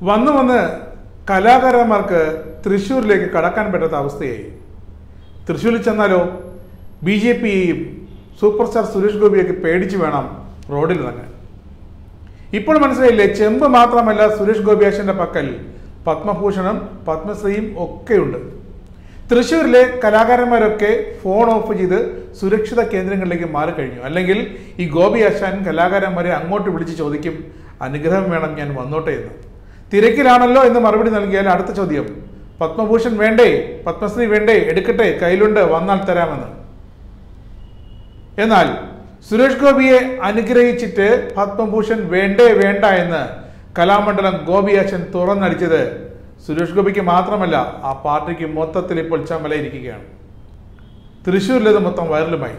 വന്ന് കലാകാരന്മാർക്ക് തൃശ്ശൂരിലേക്ക് കടക്കാൻ പറ്റാത്ത അവസ്ഥയായി. തൃശ്ശൂരിൽ ചെന്നാലോ BJPയെയും സൂപ്പർ സ്റ്റാർ സുരേഷ് ഗോപിയൊക്കെ പേടിച്ച് വേണം റോഡിൽ ഇറങ്ങാൻ. ഇപ്പോൾ മനസ്സിലായില്ലേ, ചെമ്പ് മാത്രമല്ല സുരേഷ് ഗോപിയാശന്റെ പക്കൽ പത്മഭൂഷണം പത്മശ്രീയും ഒക്കെയുണ്ട്. തൃശ്ശൂരിലെ കലാകാരന്മാരൊക്കെ ഫോൺ ഓഫ് ചെയ്ത് സുരക്ഷിത കേന്ദ്രങ്ങളിലേക്ക് മാറിക്കഴിഞ്ഞു. അല്ലെങ്കിൽ ഈ ഗോപിയാശാൻ കലാകാരന്മാരെ അങ്ങോട്ട് വിളിച്ച് ചോദിക്കും, അനുഗ്രഹം വേണം, ഞാൻ വന്നോട്ടെ എന്ന്. തിരക്കിലാണല്ലോ എന്ന് മറുപടി നൽകിയാൽ അടുത്ത ചോദ്യം, പത്മഭൂഷൺ വേണ്ടേ, പത്മശ്രീ വേണ്ടേ, എടുക്കട്ടെ, കയ്യിലുണ്ട്, വന്നാൽ തരാമെന്ന്. എന്നാൽ സുരേഷ് ഗോപിയെ അനുഗ്രഹിച്ചിട്ട് പത്മഭൂഷൺ വേണ്ടേ വേണ്ട എന്ന് കലാമണ്ഡലം ഗോപിയാശൻ തുറന്നടിച്ചത് സുരേഷ് ഗോപിക്ക് മാത്രമല്ല, ആ പാർട്ടിക്ക് മൊത്തത്തിൽ ഇപ്പോൾ ചമ്മലയിരിക്കുകയാണ്. തൃശ്ശൂരിലേത് മൊത്തം വൈറലുമായി.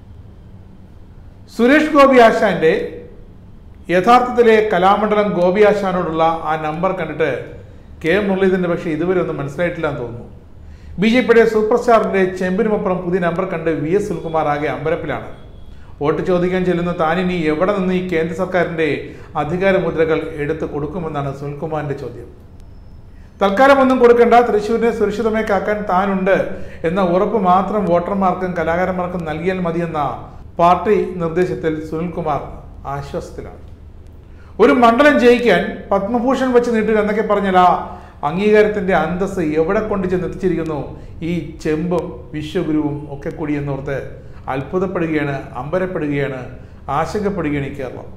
സുരേഷ് ഗോപിയാശാന്റെ യഥാർത്ഥത്തിലെ കലാമണ്ഡലം ഗോപിയാശാനോടുള്ള ആ നമ്പർ കണ്ടിട്ട് കെ മുരളീധരന്റെ പക്ഷേ ഇതുവരെ ഒന്നും മനസ്സിലായിട്ടില്ല എന്ന് തോന്നുന്നു. BJPയുടെ സൂപ്പർ സ്റ്റാറിന്റെ ചെമ്പിനുമപ്പുറം പുതിയ നമ്പർ കണ്ട് VS സുനിൽകുമാർ ആകെ അമ്പരപ്പിലാണ്. വോട്ട് ചോദിക്കാൻ ചെല്ലുന്ന താനിനി എവിടെ നിന്ന് ഈ കേന്ദ്ര സർക്കാരിന്റെ അധികാര മുദ്രകൾ എടുത്തു കൊടുക്കുമെന്നാണ് സുനിൽകുമാറിന്റെ ചോദ്യം. തൽക്കാലം ഒന്നും കൊടുക്കേണ്ട, തൃശ്ശൂരിനെ സുരക്ഷിതമായി കാക്കാൻ താനുണ്ട് എന്ന ഉറപ്പ് മാത്രം വോട്ടർമാർക്കും കലാകാരന്മാർക്കും നൽകിയാൽ മതിയെന്ന പാർട്ടി നിർദ്ദേശത്തിൽ സുനിൽകുമാർ ആശ്വാസത്തിലാണ്. ഒരു മണ്ഡലം ജയിക്കാൻ പത്മഭൂഷൺ വെച്ച് നീട്ടുക എന്നൊക്കെ പറഞ്ഞാൽ ആ അംഗീകാരത്തിന്റെ അന്തസ്സ് എവിടെ കൊണ്ട് ചെന്നെത്തിച്ചിരിക്കുന്നു ഈ ചെമ്പും വിശ്വഗുരുവും ഒക്കെ കൂടി എന്നോർത്ത് അത്ഭുതപ്പെടുകയാണ്, അമ്പരപ്പെടുകയാണ്, ആശങ്കപ്പെടുകയാണ് ഈ കേരളം.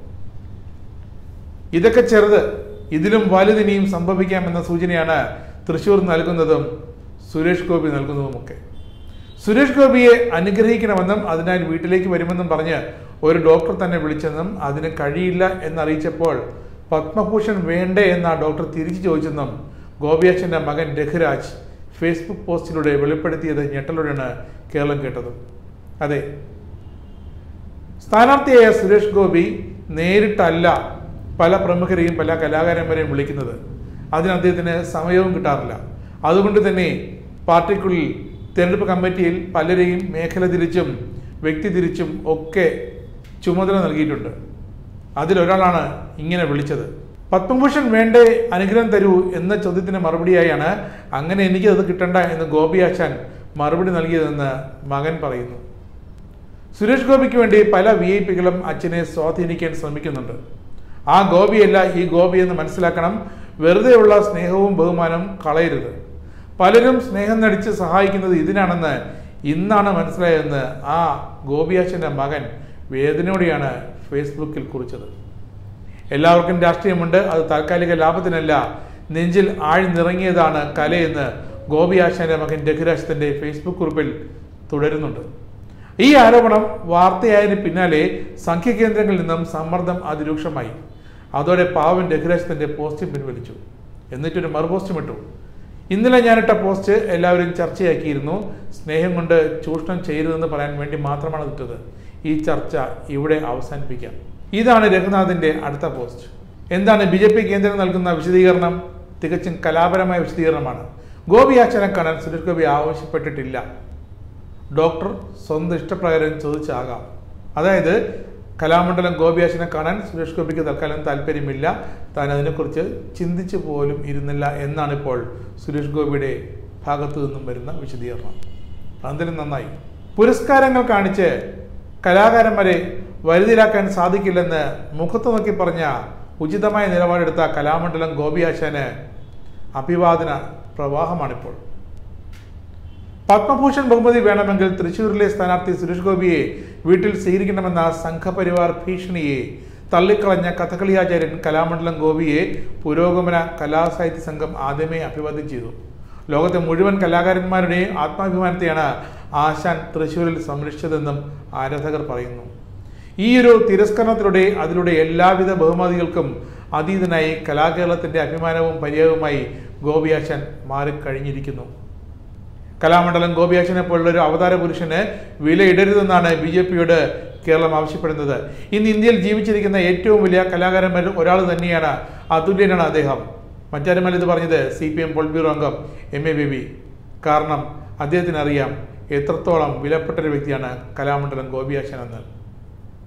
ഇതൊക്കെ ചെറുത്, ഇതിലും വലുതിനിയും സംഭവിക്കാമെന്ന സൂചനയാണ് തൃശ്ശൂർ നൽകുന്നതും സുരേഷ് ഗോപി നൽകുന്നതുമൊക്കെ. സുരേഷ് ഗോപിയെ അനുഗ്രഹിക്കണമെന്നും അതിനാൽ വീട്ടിലേക്ക് വരുമെന്നും പറഞ്ഞ് ഒരു ഡോക്ടർ തന്നെ വിളിച്ചെന്നും അതിന് കഴിയില്ല എന്നറിയിച്ചപ്പോൾ പത്മഭൂഷൺ വേണ്ടേ എന്ന ഡോക്ടർ തിരിച്ചു ചോദിച്ചെന്നും ഗോപിയാശന്റെ മകൻ രഘുരാജ് ഫേസ്ബുക്ക് പോസ്റ്റിലൂടെ വെളിപ്പെടുത്തിയത് ഞെട്ടലോടെയാണ് കേരളം കേട്ടത്. അതെ, സ്ഥാനാർത്ഥിയായ സുരേഷ് ഗോപി നേരിട്ടല്ല പല പ്രമുഖരെയും പല കലാകാരന്മാരെയും വിളിക്കുന്നത്. അതിന് അദ്ദേഹത്തിന് സമയവും കിട്ടാറില്ല. അതുകൊണ്ട് തന്നെ പാർട്ടിക്കുള്ളിൽ തെരഞ്ഞെടുപ്പ് കമ്മിറ്റിയിൽ പലരെയും മേഖല തിരിച്ചും വ്യക്തി തിരിച്ചും ഒക്കെ ചുമതല നൽകിയിട്ടുണ്ട്. അതിലൊരാളാണ് ഇങ്ങനെ വിളിച്ചത്. പത്മഭൂഷൺ വേണ്ടേ, അനുഗ്രഹം തരൂ എന്ന ചോദ്യത്തിന് മറുപടിയായാണ് അങ്ങനെ എനിക്കത് കിട്ടണ്ട എന്ന് ഗോപിയാശാൻ മറുപടി നൽകിയതെന്ന് മകൻ പറയുന്നു. സുരേഷ് ഗോപിക്ക് വേണ്ടി പല VIP-കളും അച്ഛനെ സ്വാധീനിക്കാൻ ശ്രമിക്കുന്നുണ്ട്. ആ ഗോപിയല്ല ഈ ഗോപി എന്ന് മനസ്സിലാക്കണം. വെറുതെയുള്ള സ്നേഹവും ബഹുമാനവും കളയരുത്. പലരും സ്നേഹം നടിച്ച് സഹായിക്കുന്നത് ഇതിനാണെന്ന് ഇന്നാണ് മനസ്സിലായതെന്ന് ആ ഗോപിയാശന്റെ മകൻ വേദനയോടെയാണ് ഫേസ്ബുക്കിൽ കുറിച്ചത്. എല്ലാവർക്കും രാഷ്ട്രീയമുണ്ട്, അത് താൽക്കാലിക ലാഭത്തിനല്ല, നെഞ്ചിൽ ആഴ്ന്നിറങ്ങിയതാണ് കലയെന്ന് ഗോപിയാശന്റെ മകൻ രഘുരാജ് തന്റെ ഫേസ്ബുക്ക് കുറിപ്പിൽ തുടരുന്നുണ്ട്. ഈ ആരോപണം വാർത്തയായതിന് പിന്നാലെ സംഖ്യകേന്ദ്രങ്ങളിൽ നിന്നും സമ്മർദ്ദം അതിരൂക്ഷമായി. അതോടെ പാവൻ രഘുരാജ് തന്റെ പോസ്റ്റ് പിൻവലിച്ചു. എന്നിട്ടൊരു മറുപോസ്റ്റും ഇട്ടു. ഇന്നലെ ഞാനിട്ട പോസ്റ്റ് എല്ലാവരും ചർച്ചയാക്കിയിരുന്നു. സ്നേഹം കൊണ്ട് ചൂഷണം ചെയ്യരുതെന്ന് പറയാൻ വേണ്ടി മാത്രമാണ് ഇട്ടത്. ഈ ചർച്ച ഇവിടെ അവസാനിപ്പിക്കാം. ഇതാണ് രഘുനാഥിന്റെ അടുത്ത പോസ്റ്റ്. എന്താണ് BJP കേന്ദ്രം നൽകുന്ന വിശദീകരണം? തികച്ചും കലാപരമായ വിശദീകരണമാണ്. ഗോപിയാശാനെ കാണാൻ സുരേഷ് ഗോപി ആവശ്യപ്പെട്ടിട്ടില്ല. ഡോക്ടർ സ്വന്തം ഇഷ്ടപ്രകാരം ചോദിച്ചാകാം. അതായത് കലാമണ്ഡലം ഗോപിയാശാനെ കാണാൻ സുരേഷ് ഗോപിക്ക് തൽക്കാലം താല്പര്യമില്ല, താൻ അതിനെക്കുറിച്ച് ചിന്തിച്ചു പോലും ഇരുന്നില്ല എന്നാണ് ഇപ്പോൾ സുരേഷ് ഗോപിയുടെ ഭാഗത്തു നിന്നും വരുന്ന വിശദീകരണം. അതിലും നന്നായി. പുരസ്കാരങ്ങൾ കാണിച്ച് കലാകാരന്മാരെ വരുതിയിലാക്കാൻ സാധിക്കില്ലെന്ന് മുഖത്ത് നോക്കി പറഞ്ഞ ഉചിതമായ നിലപാടെടുത്ത കലാമണ്ഡലം ഗോപിയാശാന് അഭിവാദന പ്രവാഹമാണിപ്പോൾ. പത്മഭൂഷൺ ബഹുമതി വേണമെങ്കിൽ തൃശ്ശൂരിലെ സ്ഥാനാർത്ഥി സുരേഷ് ഗോപിയെ വീട്ടിൽ സ്വീകരിക്കണമെന്ന സംഘപരിവാർ ഭീഷണിയെ തള്ളിക്കളഞ്ഞ കഥകളി ആചാര്യൻ കലാമണ്ഡലം ഗോപിയെ പുരോഗമന കലാസാഹിത്യ സംഘം ആദ്യമേ അഭിവാദ്യം ചെയ്തു. ലോകത്തെ മുഴുവൻ കലാകാരന്മാരുടെയും ആത്മാഭിമാനത്തെയാണ് ആശാൻ തൃശ്ശൂരിൽ സംരക്ഷിച്ചതെന്നും ആരാധകർ പറയുന്നു. ഈയൊരു തിരസ്കരണത്തിലൂടെ അതിലൂടെ എല്ലാവിധ ബഹുമതികൾക്കും അതീതനായി കലാകേരളത്തിന്റെ അഭിമാനവും പര്യായവുമായി ഗോപിയാശാൻ മാറിക്കഴിഞ്ഞിരിക്കുന്നു. കലാമണ്ഡലം ഗോപിയാശാനെ പോലുള്ള ഒരു അവതാര പുരുഷന് വിലയിടരുതെന്നാണ് BJPയോട് കേരളം ആവശ്യപ്പെടുന്നത്. ഇന്ന് ഇന്ത്യയിൽ ജീവിച്ചിരിക്കുന്ന ഏറ്റവും വലിയ കലാകാരന്മാരിൽ ഒരാൾ തന്നെയാണ്, അതുല്യനാണ് അദ്ദേഹം. മറ്റാരുമല്ല ഇത് പറഞ്ഞത് CPM പോളിറ്റ് ബ്യൂറോ അംഗം MA ബേബി. കാരണം അദ്ദേഹത്തിന് അറിയാം എത്രത്തോളം വിലപ്പെട്ടൊരു വ്യക്തിയാണ് കലാമണ്ഡലം ഗോപിയാശാൻ എന്ന്.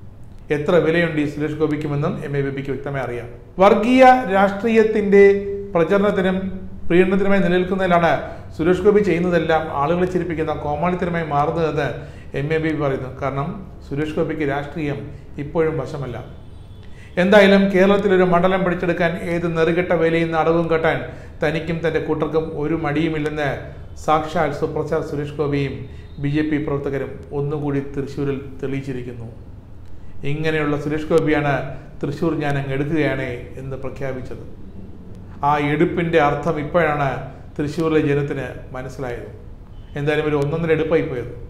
എത്ര വിലയുണ്ട് ഈ സുരേഷ് ഗോപിക്കുമെന്നും MA ബേബിക്ക് വ്യക്തമായി അറിയാം. വർഗീയ രാഷ്ട്രീയത്തിന്റെ പ്രചരണത്തിനും പ്രീണനത്തിനുമായി നിലനിൽക്കുന്നതിലാണ് സുരേഷ് ഗോപി ചെയ്യുന്നതെല്ലാം ആളുകളെ ചിരിപ്പിക്കുന്ന കോമാളിത്തരമായി മാറുന്നതെന്ന് MAB പറയുന്നു. കാരണം സുരേഷ് ഗോപിക്ക് രാഷ്ട്രീയം ഇപ്പോഴും വശമല്ല. എന്തായാലും കേരളത്തിലൊരു മണ്ഡലം പിടിച്ചെടുക്കാൻ ഏത് നെറുകെട്ട വേലയും അടവും കെട്ടാൻ തനിക്കും തൻ്റെ കൂട്ടർക്കും ഒരു മടിയുമില്ലെന്ന് സാക്ഷാൽ സൂപ്പർ സ്റ്റാർ സുരേഷ് ഗോപിയും BJP പ്രവർത്തകരും ഒന്നുകൂടി തൃശ്ശൂരിൽ തെളിയിച്ചിരിക്കുന്നു. ഇങ്ങനെയുള്ള സുരേഷ് ഗോപിയാണ് തൃശ്ശൂർ ഞാൻ അങ്ങ് എടുക്കുകയാണ് എന്ന് പ്രഖ്യാപിച്ചത്. ആ എടുപ്പിൻ്റെ അർത്ഥം ഇപ്പോഴാണ് തൃശ്ശൂരിലെ ജനത്തിന് മനസ്സിലായത്. എന്തായാലും ഒരു ഒന്നൊന്നര എടുപ്പായി പോയത്.